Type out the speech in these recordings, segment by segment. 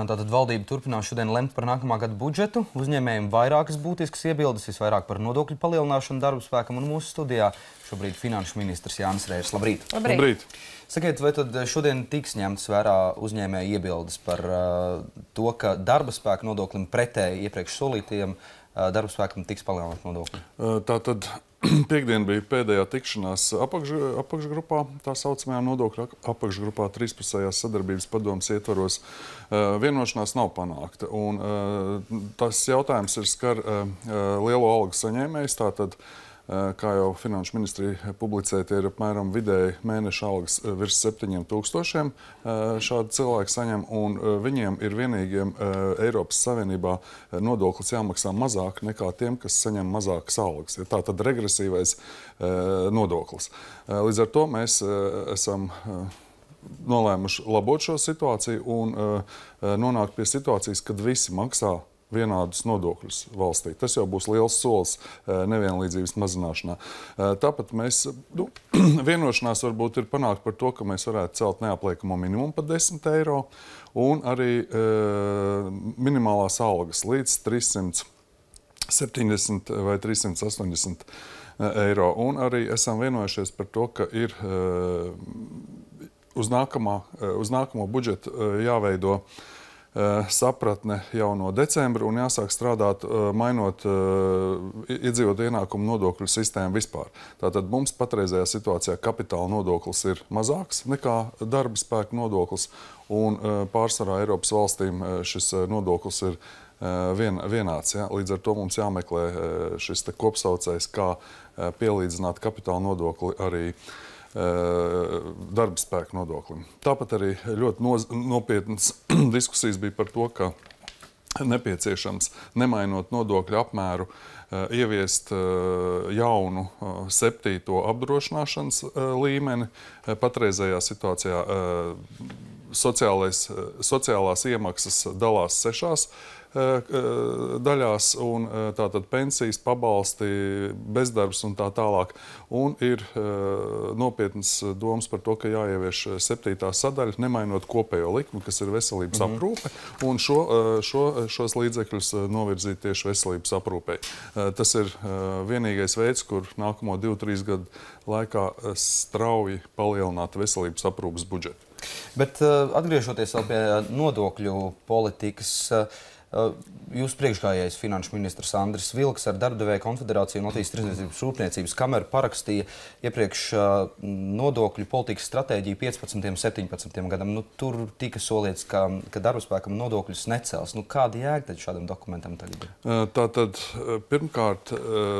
Tātad valdība turpinās šodien lemt par nākamā gada budžetu. Uzņēmējiem vairākas būtiskas iebildes, visvairāk par nodokļu palielināšanu darba spēkam, un mūsu studijā šobrīd finanšu ministrs Jānis Reirs. Labrīt! Labrīt! Sakiet, vai tad šodien tiks ņemtas vērā uzņēmēju iebildes par to, ka darba spēka nodoklim pretēji iepriekš solītajiem darba spēkam tiks palielināt nodokļi? Tātad piekdien bija pēdējā tikšanās apakšgrupā, tā saucamajā nodokļu apakšgrupā, trīspusējās sadarbības padomes ietvaros. Vienošanās nav panākta. Un tas jautājums ir skar lielo algu saņēmējus. Tātad, kā jau Finanšu ministrija publicēja, tie ir apmēram vidēji mēneša algas virs 7000 šādi cilvēki saņem, un viņiem ir vienīgiem Eiropas Savienībā nodoklis jāmaksā mazāk nekā tiem, kas saņem mazākas algas. Ir tātad regresīvais nodoklis. Līdz ar to mēs esam nolēmuši labot šo situāciju un nonākt pie situācijas, kad visi maksā vienādus nodokļus valstī. Tas jau būs liels solis nevienlīdzības mazināšanā. Tāpat mēs, vienošanās varbūt ir panākt par to, ka mēs varētu celt neapliekamo minimumu par 10 eiro un arī minimālās algas līdz 370 vai 380 eiro. Un arī esam vienojušies par to, ka ir uz nākamo budžetu jāveido sapratne jau no decembra un jāsāk strādāt, mainot iedzīvotāju ienākumu nodokļu sistēmu vispār. Tātad mums patreizējā situācijā kapitāla nodoklis ir mazāks nekā darba spēka nodoklis, un pārsvarā Eiropas valstīm šis nodoklis ir vienāds. Ja? Līdz ar to mums jāmeklē šis kopsaucējs, kā pielīdzināt kapitāla nodokli arī darba spēka nodoklim. Tāpat arī ļoti nopietnas diskusijas bija par to, ka nepieciešams, nemainot nodokļu apmēru, ieviest jaunu 7. apdrošināšanas līmeni. Patreizējā situācijā sociālās iemaksas dalās 6 daļās, un tātad pensijas, pabalsti, bezdarbs un tā tālāk. Un ir nopietnas domas par to, ka jāievieš 7. sadaļa, nemainot kopējo likmi, kas ir veselības aprūpe, un šos līdzekļus novirzīt tieši veselības aprūpei. Tas ir vienīgais veids, kur nākamo 2-3 gadu laikā strauji palielināt veselības aprūpes budžetu. Bet atgriežoties vēl pie nodokļu politikas, jūsu priekšgājējs finanšu ministrs Andris Vilks ar Darbdevēju konfederāciju un Latvijas Tirdzniecības rūpniecības kameru parakstīja iepriekš nodokļu politikas stratēģiju 15-17 gadam. Tur tika solīts, ka darba spēkam nodokļus necels. Kāda jēga tad šādam dokumentam tagad ir? Tātad, pirmkārt,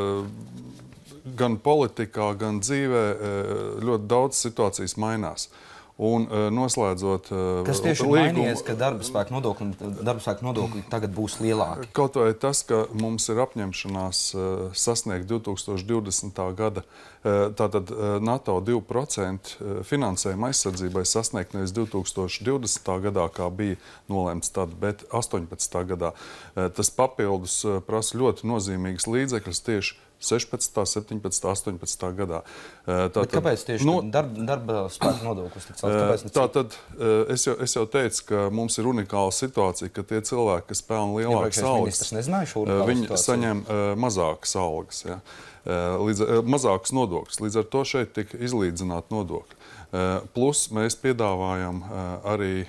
gan politikā, gan dzīvē ļoti daudz situācijas mainās. Un noslēdzot kas tieši ir mainījies, ka darba spēka nodokļi tagad būs lielāki? Kaut vai tas, ka mums ir apņemšanās sasniegt 2020. gada, tātad NATO 2% finansējuma aizsardzībai sasniegt nevis 2020. gadā, kā bija nolēmts tad, bet 18. gadā. Tas papildus prasa ļoti nozīmīgas līdzekļus tieši 16., 17., 18. gadā. Bet kāpēc tieši darba spēka nodoklis tik celts? Tātad es jau teicu, ka mums ir unikāla situācija, ka tie cilvēki, kas pelna lielākas algas, viņi saņem mazākas algas, ja? Mazākas nodokļus. Līdz ar to šeit tika izlīdzināt nodokļi. Plus mēs piedāvājam arī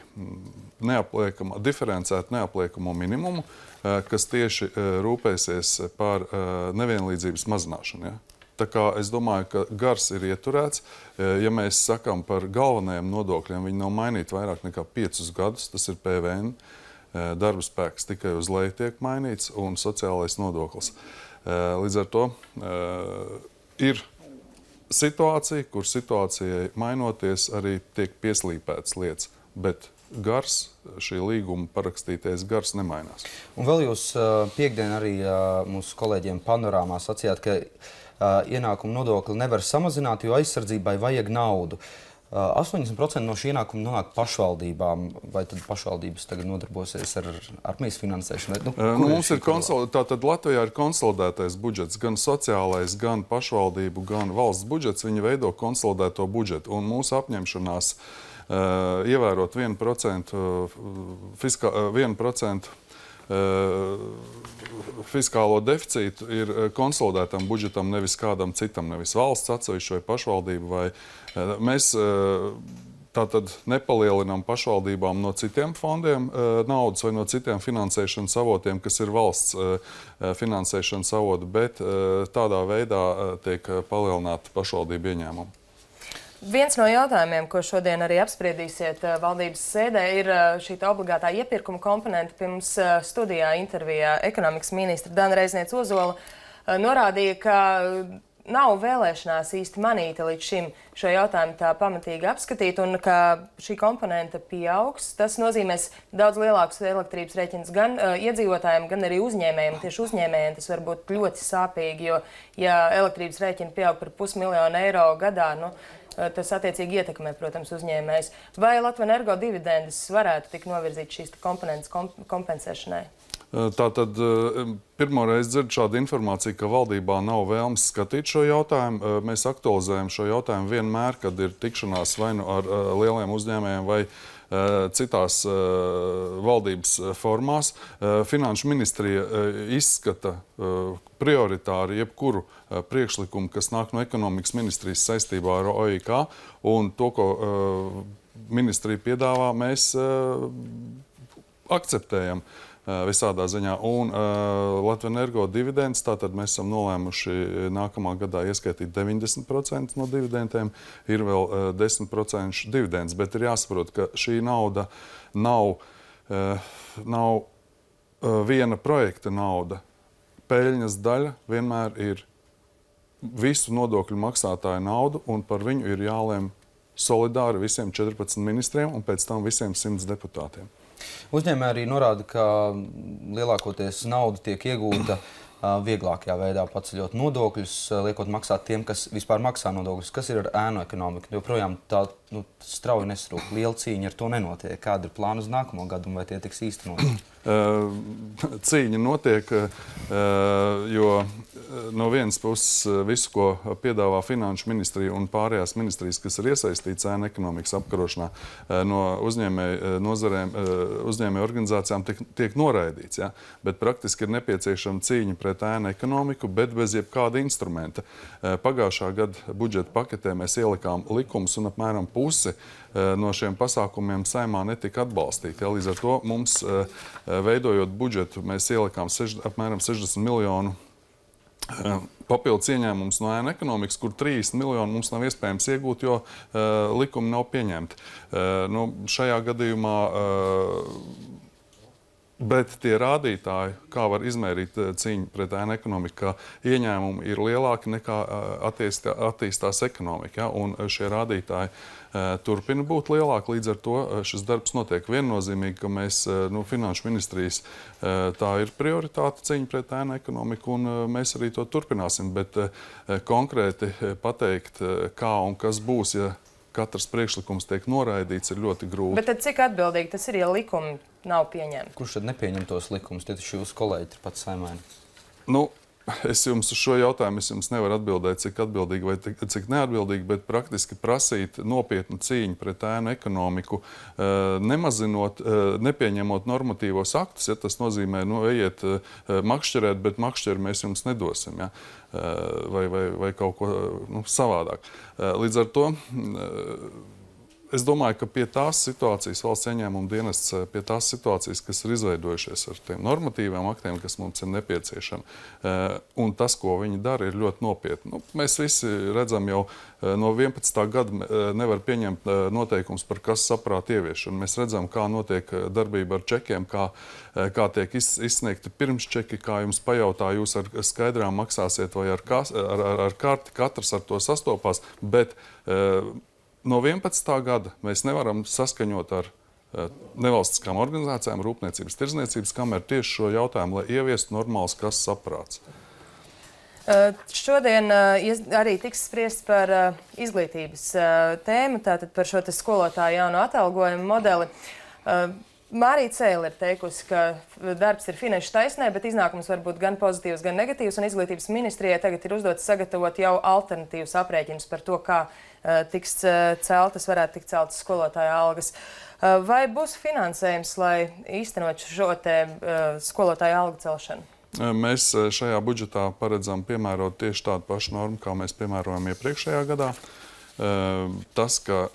diferencētu neapliekamo minimumu, kas tieši rūpēsies par nevienlīdzības mazināšanu. Ja? Tā kā es domāju, ka gars ir ieturēts. Ja mēs sakām par galvenajiem nodokļiem, viņi nav mainīti vairāk nekā 5 gadus. Tas ir PVN, darba spēks tikai uz leju tiek mainīts un sociālais nodoklis. Līdz ar to ir situācija, kur situācijai mainoties arī tiek pieslīpētas lietas, bet gars, šī līguma parakstītais gars nemainās. Un vēl jūs piekdien arī mūsu kolēģiem Panorāmā sacījāt, ka ienākumu nodokli nevar samazināt, jo aizsardzībai vajag naudu. 80% no šī ienākuma nonāk pašvaldībām. Vai tad pašvaldības tagad nodarbosies ar armijas finansēšanu? Mums ir tātad Latvijā ir konsolidētais budžets, gan sociālais, gan pašvaldību, gan valsts budžets. Viņi veido konsolidēto budžetu. Un mūsu apņemšanās ievērot 1% fiskālo deficītu ir konsolidētam budžetam, nevis kādam citam, nevis valsts atsevišķi vai pašvaldību. Mēs tātad nepalielinām pašvaldībām no citiem fondiem naudas vai no citiem finansēšanas avotiem, kas ir valsts finansēšanas avoti, bet tādā veidā tiek palielināti pašvaldību ieņēmumi. Viens no jautājumiem, ko šodien arī apspriedīsiet valdības sēdē, ir šī obligātā iepirkuma komponenta. Pirms studijā intervijā ekonomikas ministra Dana Reizniece-Ozola norādīja, ka nav vēlēšanās īsti manīta līdz šim šo jautājumu tā pamatīgi apskatīt un ka šī komponenta pieaugs. Tas nozīmēs daudz lielākus elektrības rēķinus gan iedzīvotājiem, gan arī uzņēmējiem. Tieši uzņēmējiem tas var būt ļoti sāpīgi, jo ja elektrības rēķini pieaug par 500 000 eiro gadā, tas attiecīgi ietekmē, protams, uzņēmējs. Vai Latvenergo dividendes varētu tikt novirzīt šīs komponentes kompensēšanai? Tātad pirmoreiz dzird šādu informāciju, ka valdībā nav vēlmes skatīt šo jautājumu. Mēs aktualizējam šo jautājumu vienmēr, kad ir tikšanās vai nu ar lieliem uzņēmējiem vai citās valdības formās. Finanšu ministrija izskata prioritāri jebkuru priekšlikumu, kas nāk no ekonomikas ministrijas saistībā ar OIK, un to, ko ministrija piedāvā, mēs akceptējam visādā ziņā. Un Latvenergo dividendes, tātad mēs esam nolēmuši nākamā gadā ieskaitīt 90% no dividendiem, ir vēl 10% dividendes, bet ir jāsaprot, ka šī nauda nav viena projekta nauda. Peļņas daļa vienmēr ir visu nodokļu maksātāju naudu, un par viņu ir jālēm solidāri visiem 14 ministriem un pēc tam visiem 100 deputātiem. Uzņēmēji arī norāda, ka lielākoties nauda tiek iegūta vieglākajā veidā, paceļot nodokļus, liekot maksāt tiem, kas vispār maksā nodokļus. Kas ir ar ēnu ekonomiku? Joprojām tā strauji nesrūk. Liela cīņa ar to nenotiek. Kāda ir plāna uz nākamo gadu un vai tie tiks īstenoti? Cīņa notiek, jo no vienas puses visu, ko piedāvā Finanšu ministrija un pārējās ministrijas, kas ir iesaistīts ēnu ekonomikas apkarošanā, no uzņēmēju nozarēm, uzņēmēju organizācijām tiek noraidīts. Ja? Bet praktiski ir nepieciešama cīņa pret ēnu ekonomiku, bet bez jebkāda instrumenta. Pagājušā gada budžeta paketē mēs ielikām likumus un apmēram pusi no šiem pasākumiem Saeimā netika atbalstīti. Ja? Līdz ar to mums, veidojot budžetu, mēs ielikām apmēram 60 miljonu papildus ieņēmums no ēnu ekonomikas, kur 30 miljoni mums nav iespējams iegūt, jo likumi nav pieņemti. Šajā gadījumā, bet tie rādītāji, kā var izmērīt cīņu pret ēnu ekonomiku, ka ieņēmumi ir lielāki nekā attīstās ekonomika. Ja? Un šie rādītāji turpina būt lielāki. Līdz ar to šis darbs notiek viennozīmīgi, ka mēs Finanšu ministrijas tā ir prioritāte cīņa pret ēnu ekonomiku, un mēs arī to turpināsim. Bet konkrēti pateikt, kā un kas būs, ja katrs priekšlikums tiek noraidīts, ir ļoti grūti. Bet tad cik atbildīgi tas ir, ja likumi nav pieņemti? Kurš tad nepieņem tos likumus? Tie taču jūsu kolēģi ir pats Saeimā. Es jums uz šo jautājumu nevaru atbildēt, cik atbildīgi vai cik neatbildīgi, bet praktiski prasīt nopietnu cīņu pret ēnu ekonomiku, nemazinot, nepieņemot normatīvos aktus, ja tas nozīmē, ejiet makšķerēt, bet makšķeri mēs jums nedosim, ja? Vai kaut ko savādāk. Līdz ar to es domāju, ka pie tās situācijas valsts ieņēmuma dienests, pie tās situācijas, kas ir izveidojušies ar tiem normatīviem aktiem, kas mums ir nepieciešami, un tas, ko viņi dara, ir ļoti nopietni. Mēs visi redzam jau no 11. gada nevar pieņemt noteikums par kas saprāt ieviešanu. Mēs redzam, kā notiek darbība ar čekiem, kā tiek izsniegti pirms čeki, kā jums pajautā, jūs ar skaidrām maksāsiet vai ar karti, katrs ar to sastopās, bet no 11. gada mēs nevaram saskaņot ar nevalstiskām organizācijām, Rūpniecības tirdzniecības kameru tieši šo jautājumu, lai ieviestu normāls kas saprāts. Šodien arī tiks spriests par izglītības tēmu, tātad par šo skolotāju jauno atalgojumu modeli. Mārija Cēle ir teikusi, ka darbs ir finanšu taisnē, bet iznākums var būt gan pozitīvs, gan negatīvs, un izglītības ministrijai tagad ir uzdots sagatavot jau alternatīvas aprēķinus par to, kā varētu tikt celtas skolotāja algas. Vai būs finansējums, lai īstenot šo skolotāja algu celšanu? Mēs šajā budžetā paredzam piemērot tieši tādu pašu normu, kā mēs piemērojam iepriekšējā gadā. Tas, ka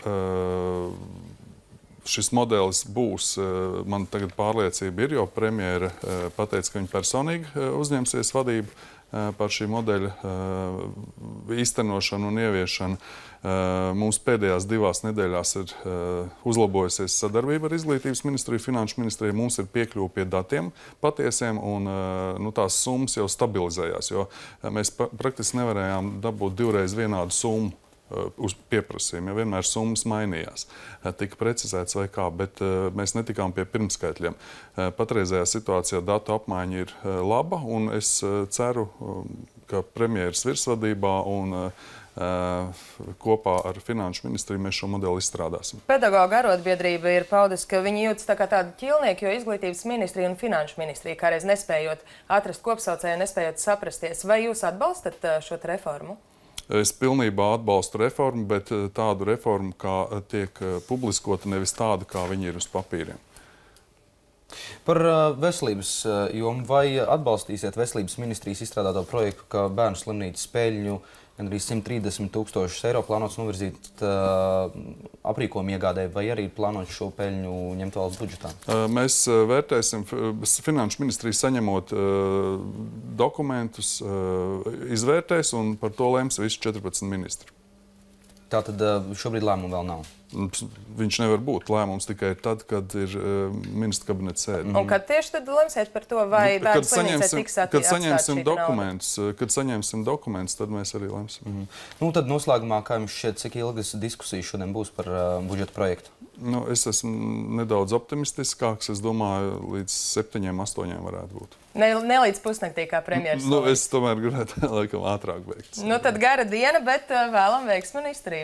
šis modelis būs, man tagad pārliecība ir, jo premjera pateica, ka viņa personīgi uzņemsies vadību par šī modeļa īstenošanu un ieviešanu. Mums pēdējās 2 nedēļās ir uzlabojusies sadarbība ar Izglītības ministriju, Finanšu ministriju. Mums ir piekļuve pie datiem patiesiem, un tās summas jau stabilizējās, jo mēs praktiski nevarējām dabūt 2 reizes vienādu summu uz pieprasījumu, jo vienmēr summas mainījās. Tika precizēts vai kā, bet mēs netikām pie pirmskaitļiem. Patreizējā situācijā datu apmaiņa ir laba, un es ceru, ka premjeras virsvadībā un kopā ar Finanšu ministriju mēs šo modeli izstrādāsim. Pedagoģa arotbiedrība ir paudusi, ka viņi jūtas tā kā tādu ķilnieku, jo Izglītības ministrija un Finanšu ministrija kādreiz nespējot atrast kopsaucēju, nespējot saprasties. Vai jūs atbalstat šo reformu? Es pilnībā atbalstu reformu, bet tādu reformu, kā tiek publiskota, nevis tādu, kā viņi ir uz papīriem. Par veselības jomu, vai atbalstīsiet veselības ministrijas izstrādāto projektu, ka bērnu slimnīcas peļņu arī 130 000 eiro plānots novirzīt aprīkojumu iegādēji, vai arī plānot šo peļņu ņemt valsts budžetā? Mēs vērtēsim, Finanšu ministrija saņemot dokumentus, izvērtēs un par to lems visi 14 ministri. Tātad šobrīd lēmumu vēl nav? Viņš nevar būt lēmums tikai tad, kad ir ministra kabineta sēde. Un kad tieši tad lemsiet par to, vai bērnu slimnīcē tiks atstāt šī nauda? Kad saņemsim dokumentus, tad mēs arī lemsim. Tad noslēgumā, kā jums šķiet, cik ilgas diskusijas šodien būs par budžeta projektu? Es esmu nedaudz optimistiskāks. Es domāju, līdz 7–8 varētu būt. Ne līdz pusnaktī, kā premjeras. Es tomēr gribētu laikam ātrāk beigt. Tad gara diena, bet vēlam veiksmi ministrijai.